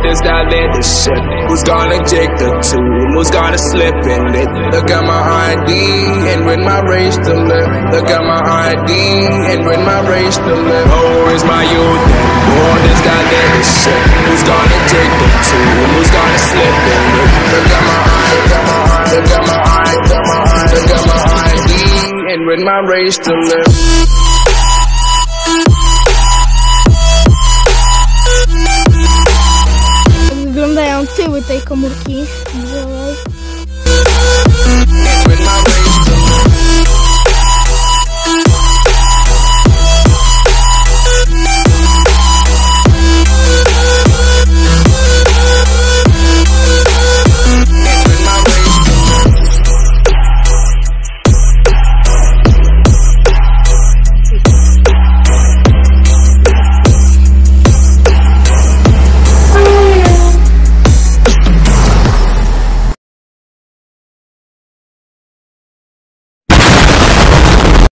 borders got leadership. Who's gonna take the tomb? Who's gonna slip in it? Look at my ID and with my race to live. Look at my ID and with my race to live. Oh, it's my youth and borders got leadership. Who's gonna take the tomb? Who's gonna slip in it? Look at my ID, look at my ID, look at my ID and with my race to live. Wyglądają tyły tej komórki. With my